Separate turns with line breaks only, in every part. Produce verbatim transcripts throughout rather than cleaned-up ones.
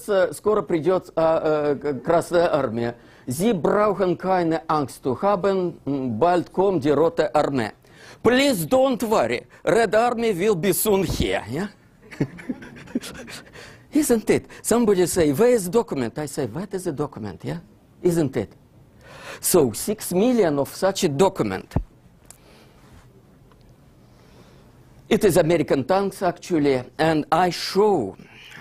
дождется, скоро придет а, а, Красная Армия. Sie brauchen keine Angst zu haben, bald kommt die Rote Armee. Please don't worry, Red Army will be soon here. Yeah? Isn't it? Somebody say, where is the document? I say, what is the document? Yeah? Isn't it? So, six million of such a document. It is American tanks, actually, and I show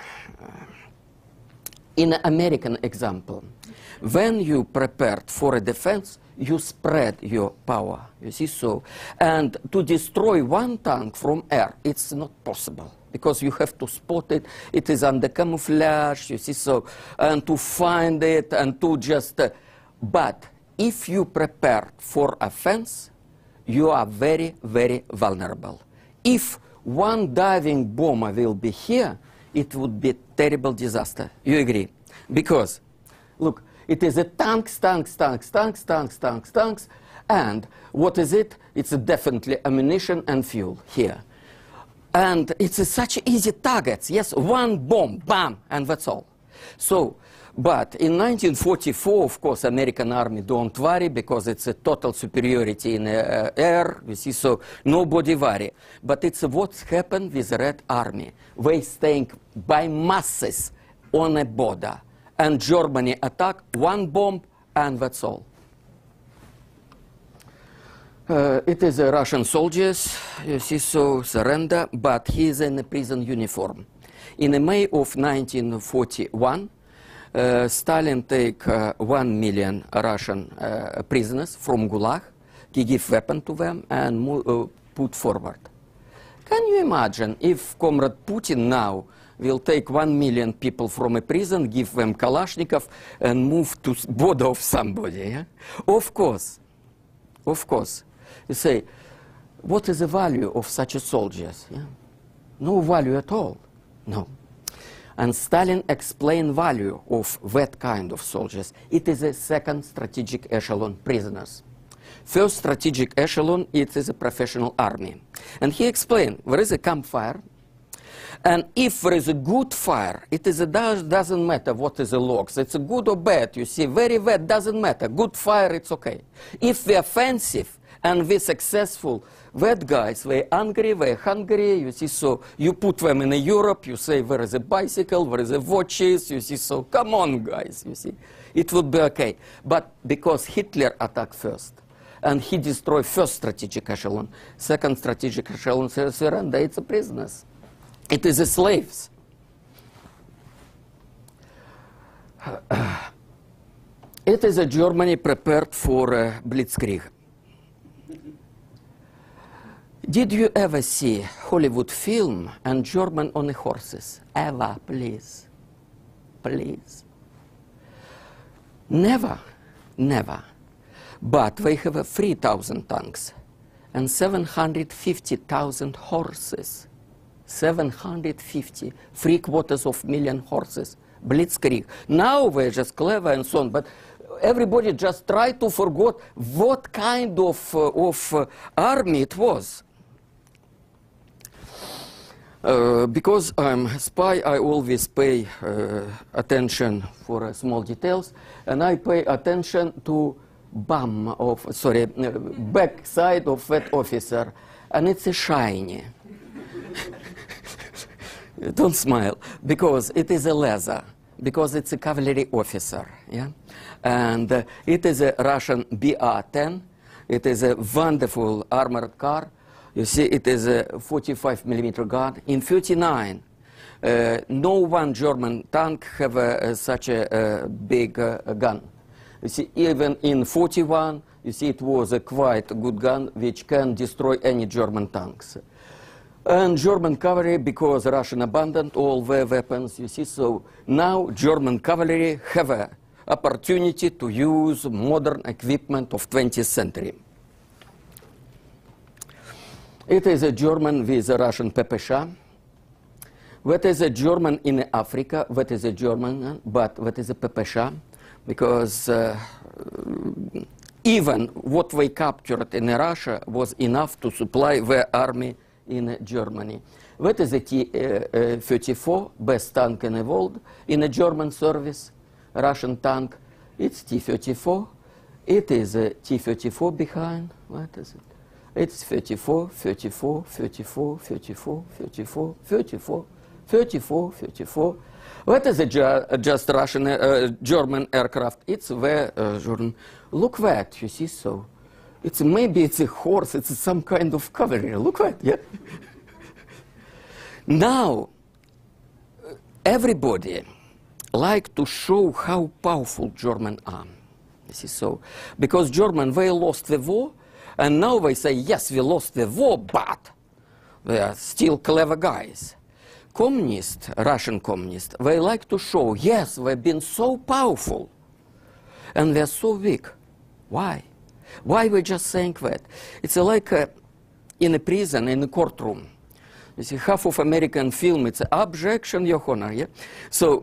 in an American example. When you prepared for a defense, you spread your power, you see, so. And to destroy one tank from air, it's not possible, because you have to spot it, it is under camouflage, you see, so, and to find it, and to just, uh, but if you prepare for offense, you are very, very vulnerable. If one diving bomber will be here, it would be a terrible disaster. You agree? Because, look, it is a tanks, tanks, tanks, tanks, tanks, tanks, tanks, and what is it? It's a definitely ammunition and fuel here. And it's a such easy targets, yes, one bomb, bam, and that's all. So, but in nineteen forty-four, of course, American army don't worry, because it's a total superiority in uh, air, you see, so nobody worry. But it's what's happened with the Red Army. They staying by masses on a border. And Germany attack, one bomb, and that's all. Uh, it is a Russian soldiers, you see, so surrender, but he is in a prison uniform. In May of nineteen forty-one, uh, Stalin take uh, one million Russian uh, prisoners from Gulag. He give weapon to them and move, uh, put forward. Can you imagine if Comrade Putin now will take one million people from a prison, give them Kalashnikov, and move to border of somebody? Yeah? Of course, of course. You say, what is the value of such a soldiers? Yeah? No value at all. No. And Stalin explained value of that kind of soldiers. It is a second strategic echelon prisoners. First strategic echelon, it is a professional army. And he explained, there is a campfire, and if there is a good fire, it is a, doesn't matter what is the logs. It's a good or bad, you see, very bad, doesn't matter. Good fire, it's okay. If we're offensive and we're successful, that guys, they're angry, they're hungry, you see, so you put them in a Europe, you say there is a bicycle, there is a watches, you see, so come on, guys, you see. It would be okay. But because Hitler attacked first, and he destroyed first strategic echelon, second strategic echelon, surrender, it's a prisoners. It is the slaves. It is a Germany prepared for uh, Blitzkrieg. Did you ever see Hollywood film and German on the horses? Ever, please, please. Never, never. But they have uh, three thousand tanks and seven hundred fifty thousand horses. seven hundred fifty, three quarters of million horses. Blitzkrieg. Now they're just clever and so on, but everybody just try to forget what kind of, uh, of uh, army it was. Uh, because I'm a spy, I always pay uh, attention for uh, small details, and I pay attention to bum of, sorry, uh, back side of that officer, and it's a shiny. Don't smile, because it is a leather, because it's a cavalry officer, yeah? And uh, it is a Russian B R ten. It is a wonderful armored car. You see, it is a forty-five millimeter gun. In thirty-nine, uh, no one German tank have uh, such a uh, big uh, gun. You see, even in forty-one, you see, it was a quite good gun which can destroy any German tanks. And German cavalry, because Russian abandoned all their weapons, you see, so now German cavalry have an opportunity to use modern equipment of twentieth century. It is a German with a Russian P P S H. That is a German in Africa, that is a German, but that is a P P S H, because uh, even what they captured in Russia was enough to supply their army in Germany. What is the T thirty-four, best tank in the world in a German service, Russian tank? It's T thirty-four. It is a T thirty-four behind. What is it? It's thirty-four, thirty-four, thirty-four, thirty-four, thirty-four, thirty-four, thirty-four, thirty-four. What is a ju just Russian, uh, German aircraft? It's the uh, German. Look that, you see, so. It's maybe it's a horse, it's some kind of cavalry. Look that, yeah? Now, everybody like to show how powerful German are. You see, so. Because German, they lost the war, and now they say, yes, we lost the war, but they are still clever guys. Communists, Russian communists, they like to show, yes, they've been so powerful, and they're so weak. Why? Why we just saying that? It's like uh, in a prison, in a courtroom. You see, half of American film, it's objection, Your Honor, yeah? So,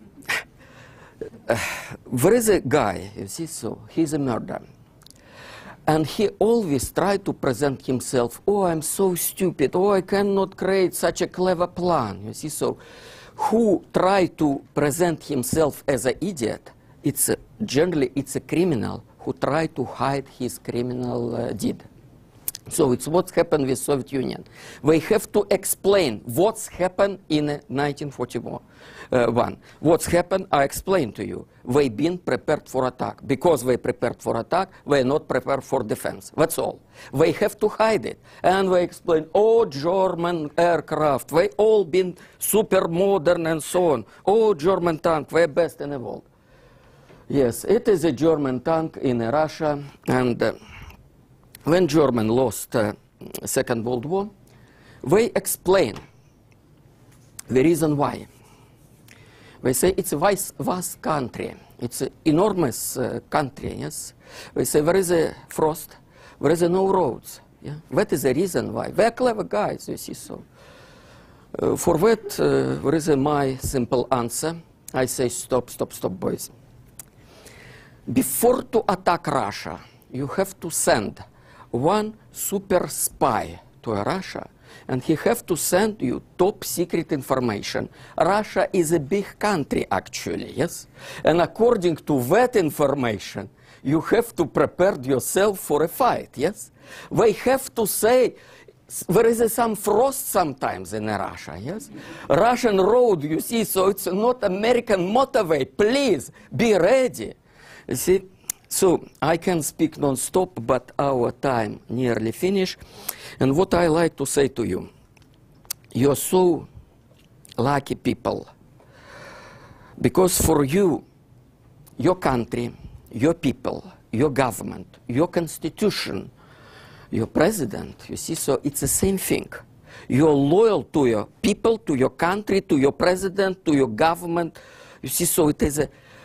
uh, there is a guy, you see, so, he's a murderer. And he always tried to present himself, oh, I'm so stupid, oh, I cannot create such a clever plan, you see, so. Who try to present himself as an idiot, it's a, generally, it's a criminal who try to hide his criminal uh, deed. So it's what's happened with Soviet Union. They have to explain what's happened in uh, nineteen forty-one. Uh, what's happened, I explained to you. They've been prepared for attack. Because they prepared for attack, they're not prepared for defense. That's all. They have to hide it. And they explain, oh, German aircraft, they all been super modern and so on. Oh, German tank, they're best in the world. Yes, it is a German tank in Russia, and uh, when Germany lost uh, Second World War, they explain the reason why. They say it's a vast, vast country, it's an enormous uh, country, yes. They say there is a frost, there is a no roads, yeah. That is the reason why. They are clever guys, you see, so. Uh, for that, uh, there is a my simple answer. I say stop, stop, stop, boys. Before to attack Russia, you have to send one super spy to Russia, and he have to send you top secret information. Russia is a big country, actually, yes? And according to that information, you have to prepare yourself for a fight, yes? They have to say, there is a some frost sometimes in Russia, yes? Russian road, you see, so it's not American motorway. Please, be ready. You see, so I can speak non-stop, but our time nearly finished. And what I like to say to you, you're so lucky people, because for you, your country, your people, your government, your constitution, your president, you see, so it's the same thing. You're loyal to your people, to your country, to your president, to your government. You see, so it is a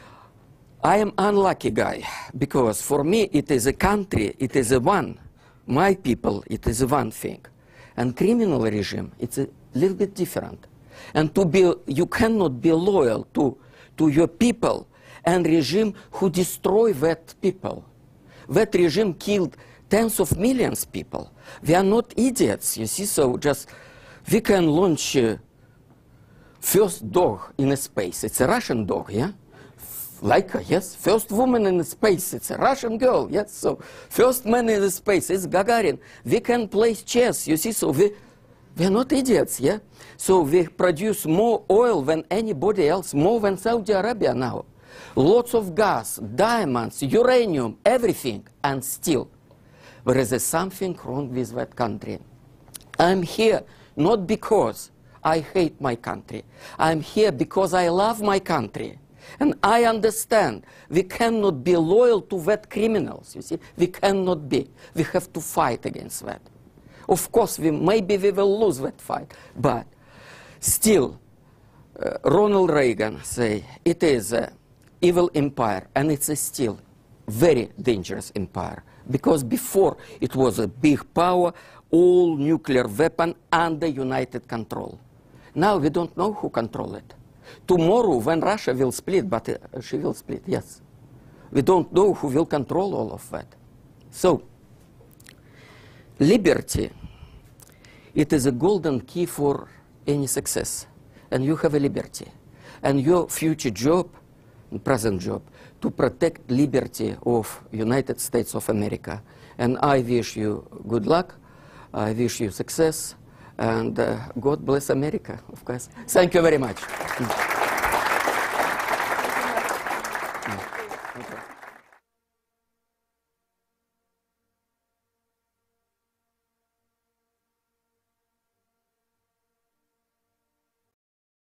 I am unlucky guy, because for me it is a country, it is a one. My people, it is a one thing. And criminal regime, it's a little bit different. And to be, you cannot be loyal to, to your people and regime who destroy that people. That regime killed tens of millions of people. We are not idiots, you see, so just, we can launch uh, first dog in a space. It's a Russian dog, yeah? Laika, yes, first woman in space, it's a Russian girl, yes, so first man in space, it's Gagarin. We can play chess, you see, so we, we're not idiots, yeah? So we produce more oil than anybody else, more than Saudi Arabia now. Lots of gas, diamonds, uranium, everything, and still there is something wrong with that country. I'm here not because I hate my country, I'm here because I love my country. And I understand we cannot be loyal to that criminals, you see. We cannot be. We have to fight against that. Of course, we, maybe we will lose that fight. But still, uh, Ronald Reagan say it is an evil empire, and it's a still very dangerous empire. Because before it was a big power, all nuclear weapon under United control. Now we don't know who control it. Tomorrow, when Russia will split, but uh, she will split, yes. We don't know who will control all of that. So, liberty, it is a golden key for any success, and you have a liberty. And your future job, present job, to protect liberty of United States of America. And I wish you good luck, I wish you success, and uh, God bless America, of course. Thank you very much.